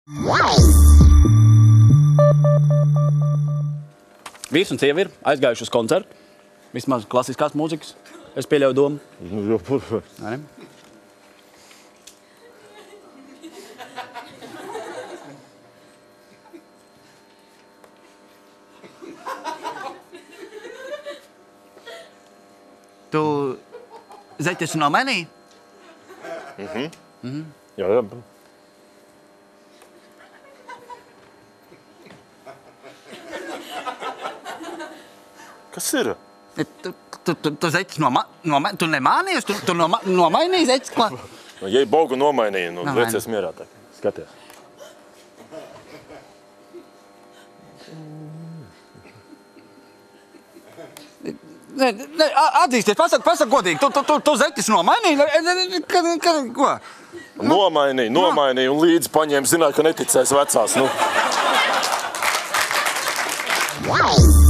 Vīrs un sieva ir aizgājuši uz koncertu. Vismaz klasiskās mūzikas. Es pieļauju domu. Nē, ne? Tu zeķes nomainīji? Jā. Kas ir? Tu zeķes nomainīji? Tu nemānījies? Tu nomainīji zeķes? Ko? Ja Bogu nomainīja, nu liecies mierā tā. Skaties. Atzīsties, pasak godīgi, tu zeķes nomainīji? Ko? Nomainīja un līdzi paņēma, zināja, ka neticēs vecās. Nu.